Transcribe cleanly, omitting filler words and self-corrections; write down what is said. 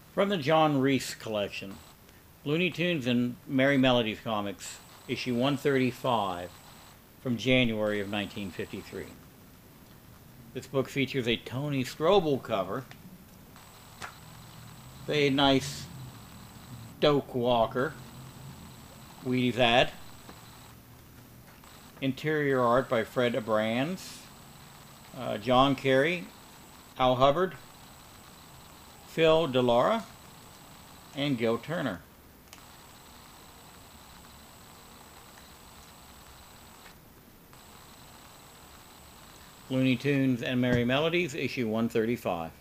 From the John Rees Collection, Looney Tunes and Merry Melodies Comics, issue 135, from January of 1953. This book features a Tony Strobel cover, a nice Doak Walker, Wheaties ad, interior art by Fred Abrands, John Carey, Al Hubbard, Phil DeLaura, and Gil Turner. Looney Tunes and Merry Melodies, issue 135.